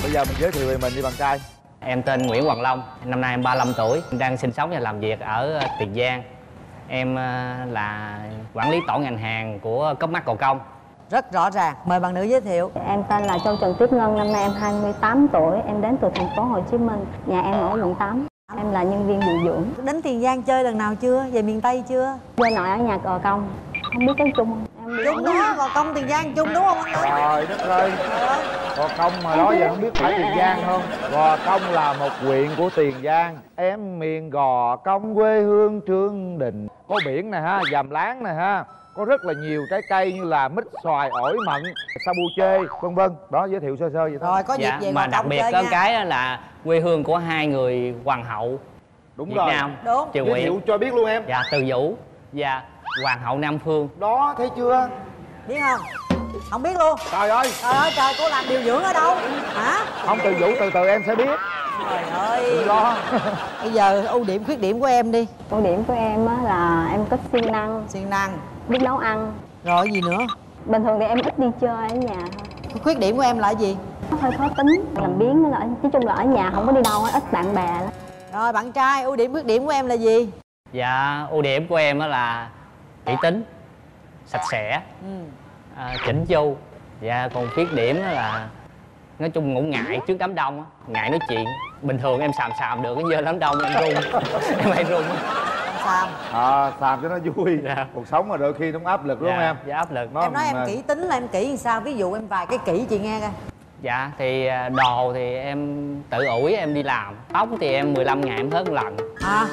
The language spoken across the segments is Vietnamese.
Bây giờ mình giới thiệu về mình đi bạn trai. Em tên Nguyễn Hoàng Long, năm nay em 35 tuổi, đang sinh sống và làm việc ở Tiền Giang. Em là quản lý tổ ngành hàng của Copmart Gò Công. Rất rõ ràng, mời bạn nữ giới thiệu. Em tên là Châu Trần Tuyết Ngân, năm nay em 28 tuổi, em đến từ thành phố Hồ Chí Minh. Nhà em ở quận 8. Em là nhân viên điều dưỡng. Đến Tiền Giang chơi lần nào chưa? Về miền Tây chưa? Quê nội ở nhà Gò Công. Không biết tiếng Trung không? Chung đó, Gò Công Tiền Giang chung đúng không anh ơi? Trời đất ơi, Gò Công mà đó giờ không biết phải Tiền Giang không? Gò Công là một huyện của Tiền Giang. Em miền Gò Công quê hương Trương Định. Có biển nè ha, Giàm Láng nè ha. Có rất là nhiều trái cây như là mít, xoài, ổi mận, sa bu chê, vân vân. Đó, giới thiệu sơ sơ vậy thôi. Rồi có dịp về mà Gò đặc Công biệt chơi có nha. cái là quê hương của hai người hoàng hậu Đúng Việt rồi. Nam. Đúng. Triều Giới Nguyễn. thiệu cho biết luôn em. Dạ, Từ Vũ và hoàng hậu Nam Phương. Đó, thấy chưa? Biết không? Không biết luôn. Trời ơi, Trời ơi trời, cô làm điều dưỡng ở đâu? Hả? không, Từ Vũ từ từ em sẽ biết. Trời ơi. Đừng lo. Bây giờ ưu điểm khuyết điểm của em đi. Ưu điểm của em á là em có siêng năng, Siêng năng. biết nấu ăn. Rồi gì nữa? Bình thường thì em ít đi chơi ở nhà thôi. Khuyết điểm của em là gì? Hơi khó tính, làm biếng, nói chung là ở nhà không có đi đâu, ít bạn bè lắm. Rồi bạn trai, ưu điểm khuyết điểm của em là gì? Dạ, ưu điểm của em đó là kỹ tính, sạch sẽ, chỉnh chu. Dạ, còn khuyết điểm đó là nói chung ngủ ngại trước đám đông á, ngại nói chuyện. Bình thường em xàm được, cái giờ đám đông em run. Em hay run á. Xàm. Xàm cho nó vui. Dạ. Cuộc sống mà đôi khi nó áp lực đúng không em? Dạ, áp lực. Em nói em kỹ tính là em kỹ làm sao? Ví dụ em vài cái kỹ chị nghe coi. Dạ, thì đồ thì em tự ủi em đi làm. Tóc thì em 15 ngày em hớt một lần. À,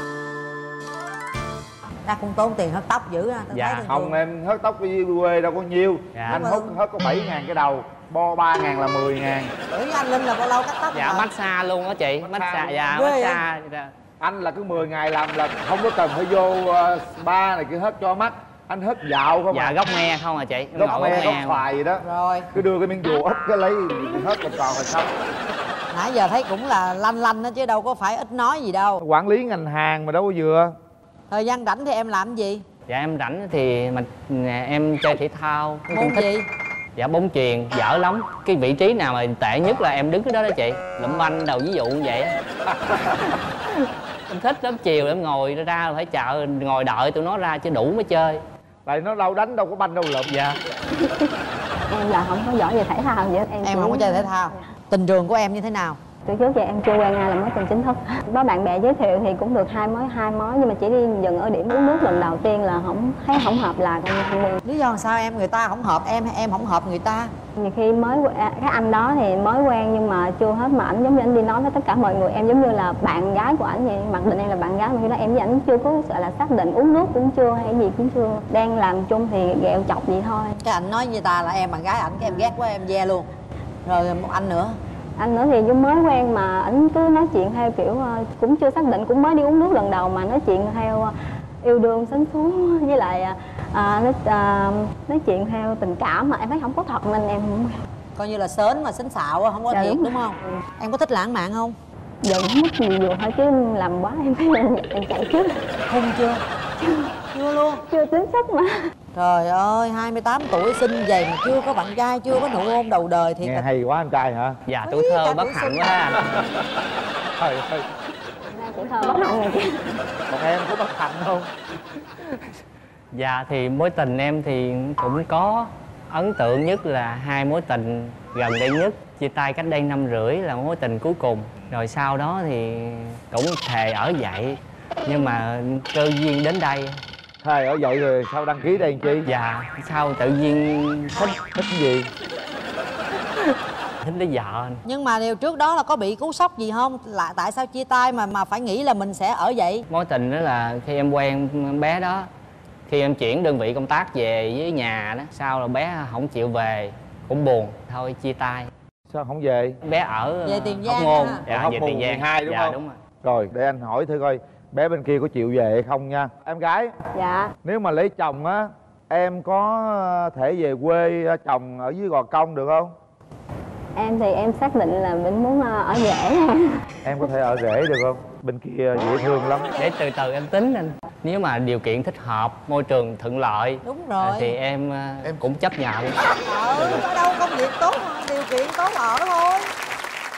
ra cũng tốn tiền hớt tóc dữ ha. Dạ. Không, em hớt tóc ở quê đâu có nhiêu. Dạ. Anh hớt có 7.000 cái đầu, bo 3.000 là 10.000. Tưởng anh Linh là bao lâu cắt tóc? Dạ, massage luôn đó chị. Massage, dạ, Ghê massage. Anh là cứ 10 ngày làm là không có cần phải vô spa này kia hớt cho mắt. Anh hớt dạo không? Dạ, gốc me không à chị. Em Gốc ngồi me, gốc xoài gì đó. Rồi. Cứ đưa cái miếng dùa úp cái lấy hớt còn là xong. Nãy giờ thấy cũng là lanh lanh đó chứ đâu có phải ít nói gì đâu. Quản lý ngành hàng mà đâu có vừa. Thời gian rảnh thì em làm gì? Dạ, em rảnh thì em chơi thể thao. Em Môn cũng thích. gì? Dạ, bóng chuyền, dở lắm. Cái vị trí nào mà tệ nhất là em đứng cái đó đó chị. Lụm banh đầu ví dụ như vậy á. Em thích lắm, chiều em ngồi ra phải chờ, ngồi đợi tụi nó ra chứ đủ mới chơi. Tại nó đâu đánh đâu có banh đâu lụm. Dạ. Em là không có giỏi về thể thao vậy. Em không có chơi thể thao. Tình trường của em như thế nào? Từ trước giờ em chưa quen ai là mối tình chính thức. Có bạn bè giới thiệu thì cũng được hai mối nhưng mà chỉ đi dừng ở điểm uống nước lần đầu tiên là không hợp là coi như không quen. Lý do sao em? Người ta không hợp em hay em không hợp người ta? Nhiều khi cái anh đó thì mới quen nhưng mà chưa hết, mà ảnh giống như ảnh đi nói với tất cả mọi người em giống như là bạn gái của ảnh vậy, mặc định em là bạn gái mà khi đó em với ảnh chưa có sợ là xác định, uống nước cũng chưa hay gì cũng chưa, đang làm chung thì ghẹo chọc vậy thôi. Cái ảnh nói với ta là em bạn gái ảnh, cái em ghét quá em ve luôn. Rồi một anh nữa Thì giống mới quen mà ảnh cứ nói chuyện theo kiểu cũng chưa xác định, cũng mới đi uống nước lần đầu mà nói chuyện theo yêu đương sến xuống, với lại nói chuyện theo tình cảm mà em thấy không có thật nên em không. coi như là sến mà sến xạo không có Dạ, thiệt đúng đúng không? Em có thích lãng mạn không? Giận mất nhiều vừa thôi chứ làm quá em thấy em chạy trước. Hôn chưa? Chưa luôn. Chưa tính sách mà. Trời ơi, 28 tuổi xinh vậy mà chưa có bạn trai, chưa có nụ hôn đầu đời thì Nghe hay quá anh trai hả? Dạ, tuổi thơ bất hạnh quá anh. Trời ơi, Tuổi thơ bất hạnh này chứ. còn em có bất hạnh không? Dạ, thì mối tình em thì cũng có. Ấn tượng nhất là hai mối tình gần đây nhất. Chia tay cách đây 5 rưỡi là mối tình cuối cùng. Rồi sau đó thì cũng thề ở vậy. Nhưng mà cơ duyên đến đây. Thề ở vậy rồi sao đăng ký đây làm chi? Dạ, sao tự nhiên thích Thích gì? thích lấy vợ. nhưng mà điều trước đó là có bị cú sốc gì không? Là tại sao chia tay mà phải nghĩ là mình sẽ ở vậy? Mối tình đó là khi em quen bé đó, khi em chuyển đơn vị công tác về với nhà đó, sau là bé không chịu về, cũng buồn, thôi chia tay. Sao không về? Bé ở Về Tiền Hóc Giang Môn. hả? Dạ, Hóc về Môn Tiền Giang 12 đúng dạ, không? đúng rồi. Rồi để anh hỏi thử coi bé bên kia có chịu về hay không nha. Em gái, Dạ. nếu mà lấy chồng á, em có thể về quê chồng ở dưới Gò Công được không? Em thì em xác định là mình muốn ở rể. Em có thể ở rể được không? Bên kia dễ thương lắm. Để từ từ em tính anh. Nếu mà điều kiện thích hợp, môi trường thuận lợi Đúng rồi. thì em cũng chấp nhận. Ở đâu công việc tốt mà, điều kiện tốt ở thôi.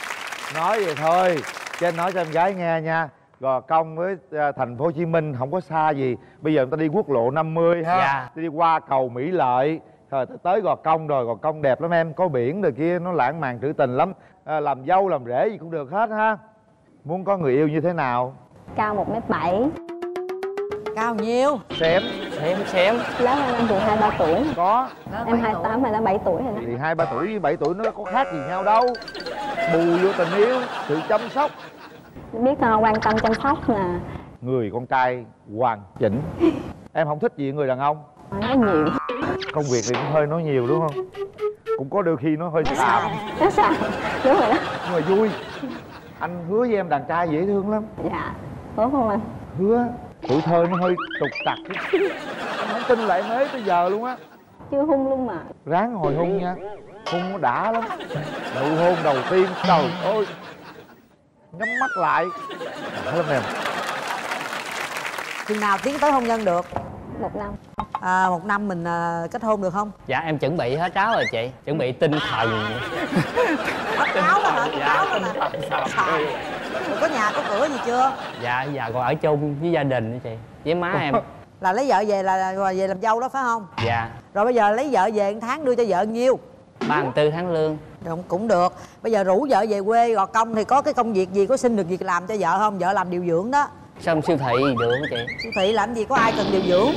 Nói vậy thôi chứ anh nói cho em gái nghe nha, Gò Công với thành phố Hồ Chí Minh không có xa gì. Bây giờ người ta đi quốc lộ 50 ha. Dạ. Đi qua cầu Mỹ Lợi rồi tới Gò Công, rồi Gò Công đẹp lắm em, có biển rồi kia, nó lãng mạn trữ tình lắm. Làm dâu làm rể gì cũng được hết ha. Muốn có người yêu như thế nào? Cao 1m7. Cao nhiêu? Xem Xem Lớn hơn em thì 2-3 tuổi. có Em 28 mà đã 7 tuổi rồi đó. thì 2-3 tuổi với 7 tuổi nó có khác gì nhau đâu. Bù vô tình yêu, sự chăm sóc. Biết quan tâm chăm sóc nè. Người con trai hoàn chỉnh. Em không thích gì người đàn ông? Nói nhiều. Công việc thì cũng hơi nói nhiều đúng không? Cũng có đôi khi nó hơi xàm. Nó sao? Đúng rồi đó. Nhưng mà vui. Anh hứa với em đàn trai dễ thương lắm. Dạ. Tốt không anh? Hứa. Tuổi thơ nó hơi trục trặc. Anh không tin lại mới tới giờ luôn á. Chưa hung luôn mà. Ráng hồi hôn nha. Hôn nó đã lắm. Nụ hôn đầu tiên, trời ơi, nhắm mắt lại đã lắm em. Chừng nào tiến tới hôn nhân được? 1 năm. 1 năm mình kết hôn được không? Dạ em chuẩn bị hết tráo rồi chị. Chuẩn bị tinh thần. Hết áo đó hả? Dạ, Áo đó tinh hả? thần. Trời. Rồi có nhà có cửa gì chưa? Dạ còn ở chung với gia đình đó chị, với má em. Là lấy vợ về là về làm dâu đó phải không? Dạ. Rồi bây giờ lấy vợ về 1 tháng đưa cho vợ nhiêu? 34 tháng lương. Cũng được. Bây giờ rủ vợ về quê Gò Công thì có cái công việc gì, có xin được việc làm cho vợ không? Vợ làm điều dưỡng đó. Xong siêu thị được hả chị? Siêu thị làm gì có ai cần điều dưỡng.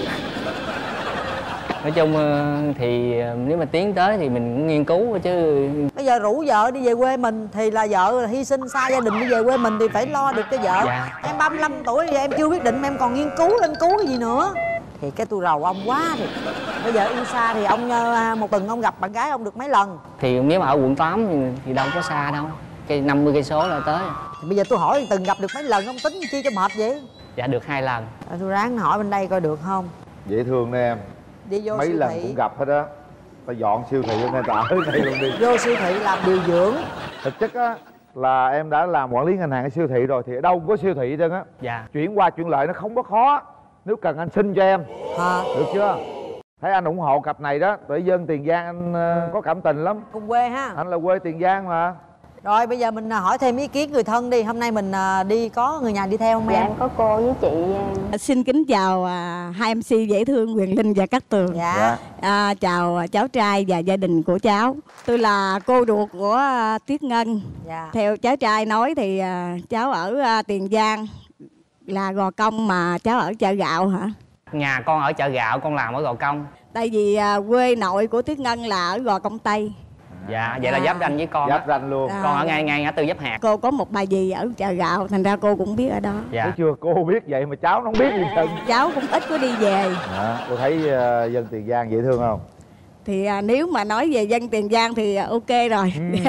Nói chung thì nếu mà tiến tới thì mình cũng nghiên cứu chứ. Bây giờ rủ vợ đi về quê mình thì là vợ hy sinh xa gia đình đi về quê mình thì phải lo được cho vợ. Dạ. Em 35 tuổi thì em chưa quyết định mà em còn nghiên cứu lên cứu cái gì nữa. Thì cái tôi rầu ông quá thì bây giờ yêu xa thì ông một tuần ông gặp bạn gái ông được mấy lần? Thì nếu mà ở quận 8 thì đâu có xa đâu, cái 50 cây số là tới. Thì bây giờ tôi hỏi từng gặp được mấy lần, ông tính chi cho mệt vậy? Dạ được 2 lần. Tôi ráng hỏi bên đây coi được không. Dễ thương đó em. Đi vô Mấy siêu lần thị. cũng gặp hết á. Ta dọn siêu thị cho nên ta ở đây luôn đi. Vô siêu thị làm điều dưỡng. Thực chất á là em đã làm quản lý ngân hàng ở siêu thị rồi, thì ở đâu cũng có siêu thị hết trơn á. Dạ. Chuyển qua chuyển lại nó không có khó. Nếu cần anh xin cho em. Được chưa? Thấy anh ủng hộ cặp này đó. Tại dân Tiền Giang anh có cảm tình lắm. Cùng quê ha. Anh là quê Tiền Giang mà. Rồi bây giờ mình hỏi thêm ý kiến người thân đi. Hôm nay mình đi có người nhà đi theo không Dạ em? em có cô với chị. Xin kính chào hai MC dễ thương Quyền Linh và Cát Tường. Dạ. Chào cháu trai và gia đình của cháu. Tôi là cô ruột của Tuyết Ngân. Dạ. Theo cháu trai nói thì cháu ở Tiền Giang là Gò Công mà cháu ở chợ Gạo hả? Nhà con ở chợ Gạo, con làm ở Gò Công. Tại vì quê nội của Tuyết Ngân là ở Gò Công Tây. Dạ, vậy là giáp ranh với con. Giáp ranh luôn. Con ở ngay ngã tư Giáp Hạt. Cô có một bà dì ở chợ Gạo, thành ra cô cũng biết ở đó. Dạ. Thấy chưa, cô biết vậy mà cháu nó không biết gì hết. Cháu cũng ít có đi về. Cô thấy dân Tiền Giang dễ thương không? Thì nếu mà nói về dân Tiền Giang thì ok rồi.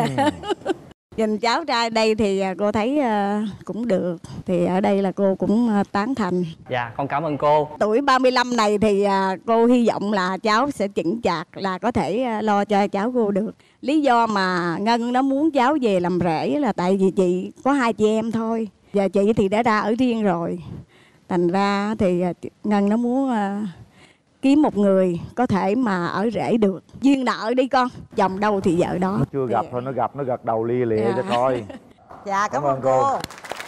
Nhìn cháu trai đây thì cô thấy cũng được. Thì ở đây là cô cũng tán thành. Dạ, con cảm ơn cô. Tuổi 35 này thì cô hy vọng là cháu sẽ chững chạc là có thể lo cho cháu cô được. Lý do mà Ngân nó muốn cháu về làm rể là tại vì chị có 2 chị em thôi. Giờ chị thì đã ra ở riêng rồi. Thành ra thì Ngân nó muốn kiếm một người có thể mà ở rể được. Duyên nợ đi con, chồng đâu thì vợ đó. Nó chưa gặp thôi, nó gặp nó gật đầu lia lịa cho coi. Dạ cảm ơn cô.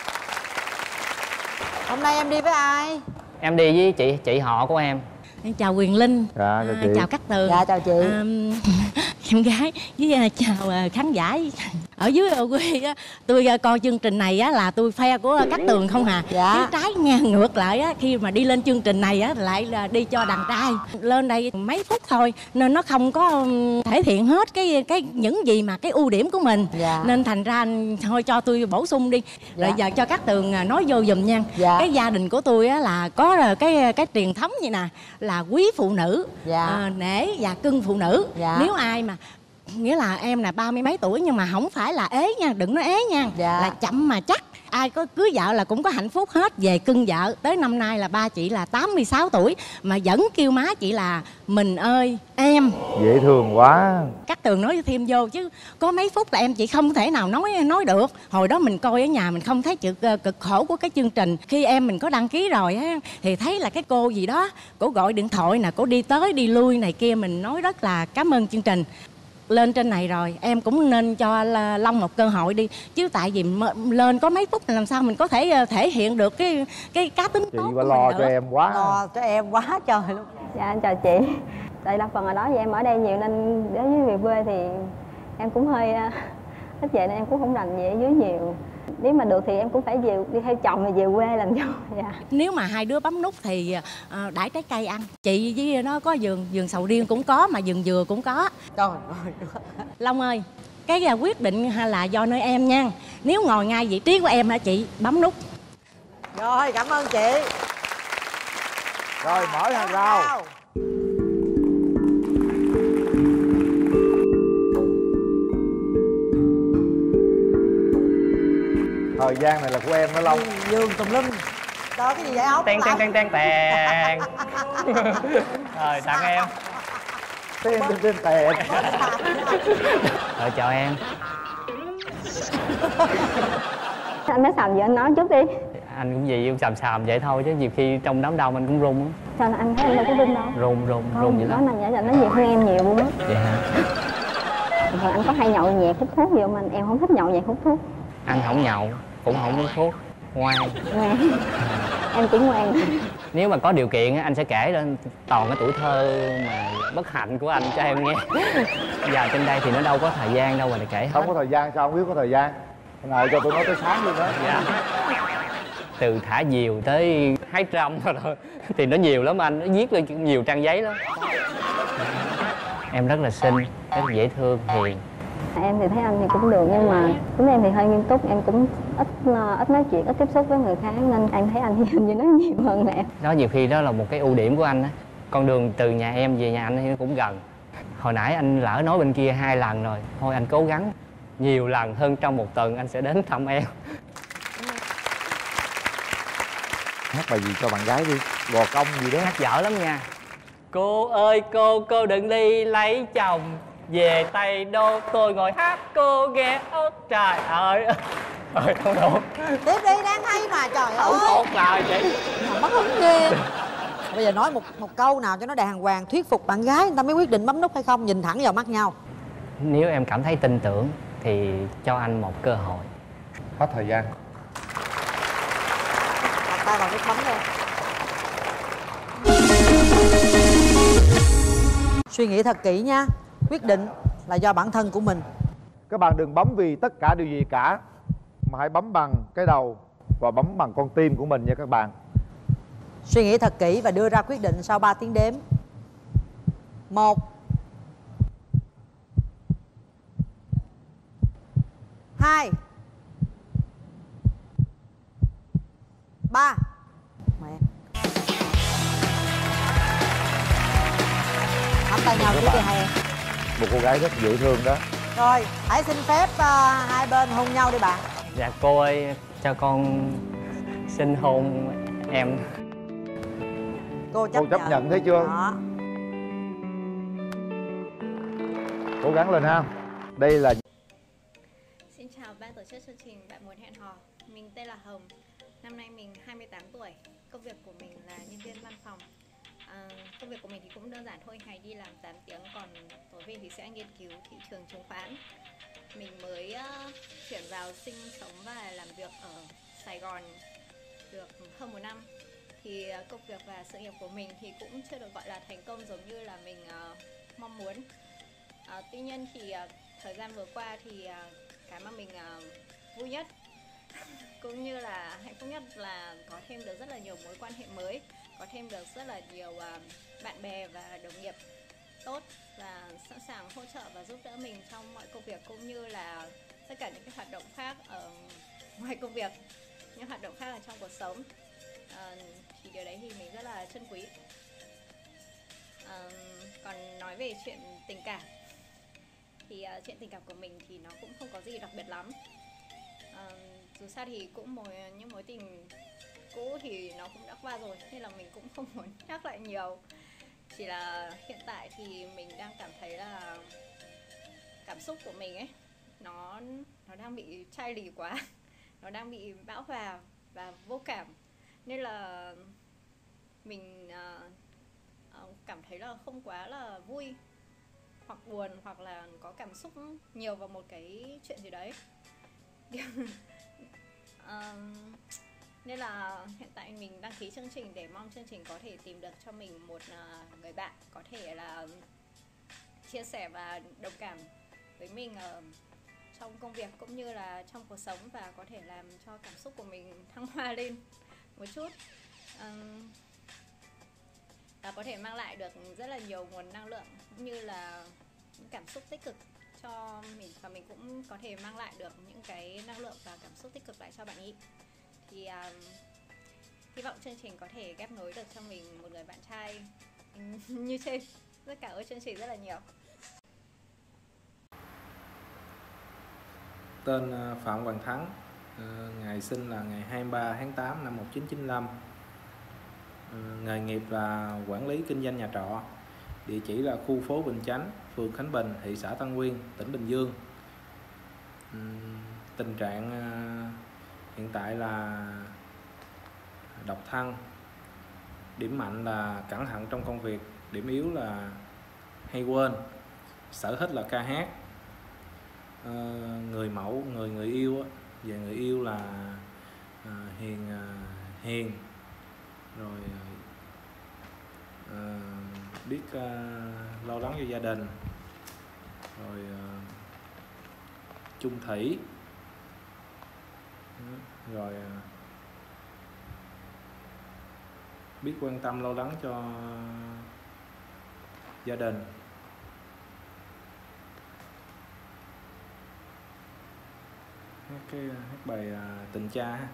Hôm nay em đi với ai? Em đi với chị họ của em. Em chào Quyền Linh. Dạ, chào chị. Chào Cát Tường. Dạ chào chị. Em gái với chào khán giả. Ở dưới quê á, tôi coi chương trình này á là tôi phe của Cát Tường không à. Dạ. Cái trái ngược lại á, khi mà đi lên chương trình này á lại là đi cho đàn trai. Lên đây mấy phút thôi nên nó không có thể hiện hết cái những gì mà cái ưu điểm của mình. Dạ. Nên thành ra thôi cho tôi bổ sung đi. Rồi giờ cho Cát Tường nói vô giùm nha. Dạ. Cái gia đình của tôi á là có cái truyền thống vậy nè, là quý phụ nữ. Dạ. Nể và cưng phụ nữ. Dạ. Nếu ai mà nghĩa là em là 30 mấy tuổi nhưng mà không phải là ế nha, đừng nói ế nha. Dạ. Là chậm mà chắc. Ai có cưới vợ là cũng có hạnh phúc hết. Về cưng vợ tới năm nay là ba chị là 86 tuổi mà vẫn kêu má chị là mình ơi em. Dễ thương quá. Cát Tường nói thêm vô chứ có mấy phút là em chị không thể nào nói được. Hồi đó mình coi ở nhà mình không thấy cực khổ của cái chương trình. Khi em mình có đăng ký rồi á thì thấy là cái cô gì đó cổ gọi điện thoại nè, cổ đi tới đi lui này kia, mình nói rất là cảm ơn chương trình. lên trên này rồi, em cũng nên cho Long một cơ hội đi. Chứ tại vì lên có mấy phút làm sao mình có thể thể hiện được cái cá tính chị tốt bà của lo mình cho nữa. em quá. Lo cho em quá trời luôn. Dạ em chào chị. Tại đa phần ở đó thì em ở đây nhiều nên đối với về quê thì em cũng hơi ít về nên em cũng không rành về ở dưới nhiều. Nếu mà được thì em cũng phải về đi theo chồng và về quê làm dâu. Dạ. Nếu mà hai đứa bấm nút thì đãi trái cây ăn. Chị với nó có vườn sầu riêng cũng có, mà vườn dừa cũng có. Trời ơi. Long ơi, cái quyết định là do nơi em nha. Nếu ngồi ngay vị trí của em hả chị, bấm nút. Rồi, cảm ơn chị. Rồi mở hàng rào. Thời gian này là của em đó Long. Vườn tùm lum. Đó cái gì vậy ốc? Tèn. Rồi tặng em. Tèn. Rồi chào em. Anh nói xàm gì anh nói chút đi. Anh cũng gì xàm vậy thôi chứ nhiều khi trong đám đông anh cũng run á. Sao anh thấy anh đâu có run đâu. Run vậy Nói đó. mà giả anh nói nhiều hơn em nhiều luôn á. Vậy hả? Rồi anh có hay nhậu nhẹt hút thuốc gì không anh? Em không thích nhậu nhẹt hút thuốc. Anh không nhậu, cũng không hút thuốc, ngoan. Ngoan. Em cũng ngoan. Nếu mà có điều kiện anh sẽ kể lên toàn cái tuổi thơ mà bất hạnh của anh cho em nghe. Giờ trên đây thì nó đâu có thời gian đâu mà để kể hết. Không có thời gian sao không biết có thời gian. Ngồi cho tụi nó tới sáng luôn đó. Dạ. Từ thả diều tới hái trăm rồi thì nó nhiều lắm anh, nó viết lên nhiều trang giấy lắm. Em rất là xinh, rất là dễ thương, hiền. Em thì thấy anh thì cũng được nhưng mà tính em thì hơi nghiêm túc, em cũng ít nói chuyện, ít tiếp xúc với người khác nên em thấy anh thì hình như nói nhiều hơn là em. Đó nhiều khi đó là một cái ưu điểm của anh á. Con đường từ nhà em về nhà anh thì cũng gần. Hồi nãy anh lỡ nói bên kia 2 lần rồi, thôi anh cố gắng nhiều lần hơn trong một tuần anh sẽ đến thăm em. Hát bài gì cho bạn gái đi. Gò công gì đó. Hát dở lắm nha. Cô ơi cô đừng đi lấy chồng về Tây Đô, tôi ngồi hát cô nghe ớt trời ơi. Thôi không đủ. Tiếp đi, đang hay mà trời Không ơi. tốt lời vậy. Mà mất hứng ghê. Bây giờ nói một câu nào cho nó đàng hoàng, thuyết phục bạn gái người ta mới quyết định bấm nút hay không, nhìn thẳng vào mắt nhau. Nếu em cảm thấy tin tưởng thì cho anh một cơ hội. Hết thời gian. Đặt tay vào nút bấm thôi. Suy nghĩ thật kỹ nha. Quyết định là do bản thân của mình. Các bạn đừng bấm vì tất cả điều gì cả, mà hãy bấm bằng cái đầu và bấm bằng con tim của mình nha các bạn. Suy nghĩ thật kỹ và đưa ra quyết định sau 3 tiếng đếm. 1 2 3. Mẹ. Nắm tay nhau trước đi hai em. Một cô gái rất dễ thương đó. Rồi, hãy xin phép hai bên hôn nhau đi bạn. Dạ cô ơi, cho con xin hôn em. Cô chấp nhận thấy chưa? Đó. Cố gắng lên ha. Đây là Xin chào ban tổ chức chương trình Bạn Muốn Hẹn Hò. Mình tên là Hồng. Năm nay mình 28 tuổi. Công việc của mình là nhân viên văn phòng. Công việc của mình thì cũng đơn giản thôi, ngày đi làm 8 tiếng, còn tối về thì sẽ nghiên cứu thị trường chứng khoán. Mình mới chuyển vào sinh sống và làm việc ở Sài Gòn được hơn 1 năm. Thì công việc và sự nghiệp của mình thì cũng chưa được gọi là thành công giống như là mình mong muốn. Tuy nhiên thì thời gian vừa qua thì cái mà mình vui nhất cũng như là hạnh phúc nhất là có thêm được rất là nhiều mối quan hệ mới, có thêm được rất là nhiều bạn bè và đồng nghiệp tốt và sẵn sàng hỗ trợ và giúp đỡ mình trong mọi công việc, cũng như là tất cả những cái hoạt động khác ở ngoài công việc, những hoạt động khác ở trong cuộc sống. Thì điều đấy thì mình rất là trân quý. Còn nói về chuyện tình cảm thì chuyện tình cảm của mình thì nó cũng không có gì đặc biệt lắm. Dù sao thì cũng những mối tình cũ thì nó cũng đã qua rồi nên là mình cũng không muốn nhắc lại nhiều. Chỉ là hiện tại thì mình đang cảm thấy là cảm xúc của mình ấy nó đang bị chai lì quá, nó đang bị bão hòa và vô cảm, nên là mình cảm thấy là không quá là vui hoặc buồn hoặc là có cảm xúc nhiều vào một cái chuyện gì đấy. Nên là hiện tại mình đăng ký chương trình để mong chương trình có thể tìm được cho mình một người bạn có thể là chia sẻ và đồng cảm với mình trong công việc cũng như là trong cuộc sống, và có thể làm cho cảm xúc của mình thăng hoa lên một chút, và có thể mang lại được rất là nhiều nguồn năng lượng cũng như là những cảm xúc tích cực cho mình, và mình cũng có thể mang lại được những cái năng lượng và cảm xúc tích cực lại cho bạn ý. Thì hy vọng chương trình có thể ghép nối được cho mình một người bạn trai như trên. Rất cảm ơn chương trình rất là nhiều. Tên Phạm Hoàng Thắng, ngày sinh là ngày 23 tháng 8 năm 1995. Nghề nghiệp là quản lý kinh doanh nhà trọ. Địa chỉ là khu phố Bình Chánh, phường Khánh Bình, thị xã Tân Nguyên, tỉnh Bình Dương. Tình trạng hiện tại là độc thân. Điểm mạnh là cẩn thận trong công việc, điểm yếu là hay quên. Sở thích là ca hát. Người mẫu, người yêu về người yêu là hiền, rồi biết lo lắng cho gia đình, rồi chung thủy, rồi biết quan tâm lo lắng cho gia đình. Hát bài Tình Cha ha.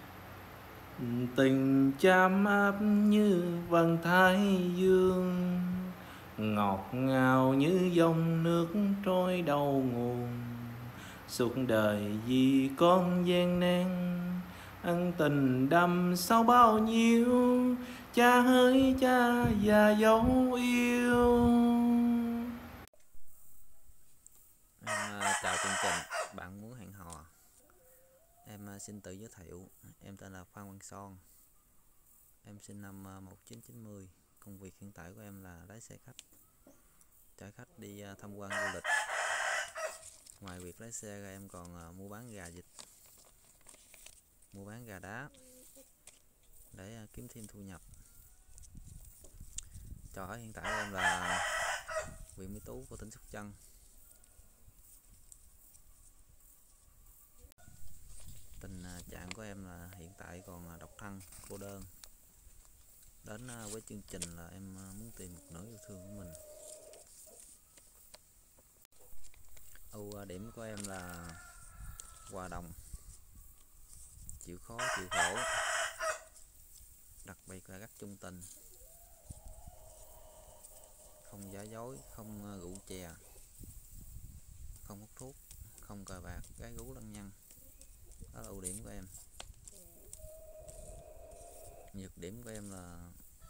Tình cha ấm áp như vầng thái dương, ngọt ngào như dòng nước trôi đầu nguồn. Suốt đời vì con gian nan, ân tình đậm sâu bao nhiêu. Cha ơi cha và dấu yêu. Chào chương trình, bạn muốn hẹn hò. Em xin tự giới thiệu, em tên là Phan Văn Son. Em sinh năm 1990. Công việc hiện tại của em là lái xe khách, chở khách đi tham quan du lịch. Ngoài việc lái xe ra em còn mua bán gà vịt, mua bán gà đá để kiếm thêm thu nhập. Trò ở hiện tại của em là huyện Mỹ Tú của tỉnh Sóc Trăng. Tình trạng của em là hiện tại còn độc thân, cô đơn. Đến với chương trình là em muốn tìm một nửa yêu thương của mình. Ưu điểm của em là hòa đồng, chịu khó chịu khổ, đặc biệt là rất chung tình, không giả dối, không rượu chè, không hút thuốc, không cờ bạc, gái gú lăng nhăng. Đó là ưu điểm của em. Nhược điểm của em là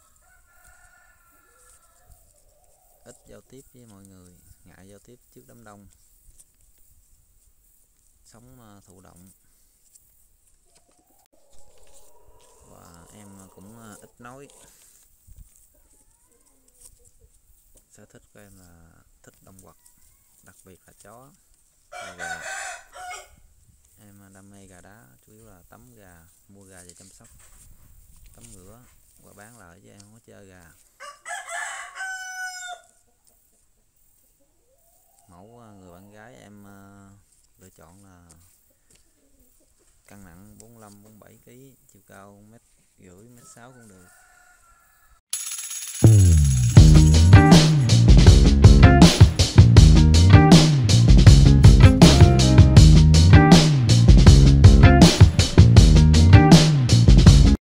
ít giao tiếp với mọi người, ngại giao tiếp trước đám đông, sống thụ động, và em cũng ít nói. Sở thích của em là thích động vật, đặc biệt là chó và gà. Em đam mê gà đá, chủ yếu là tắm gà, mua gà về chăm sóc, tắm rửa và bán lại, chứ em không có chơi gà. Mẫu người bạn gái em lựa chọn là cân nặng 45-47 kg, chiều cao 1,5 m, 1,6 m cũng được.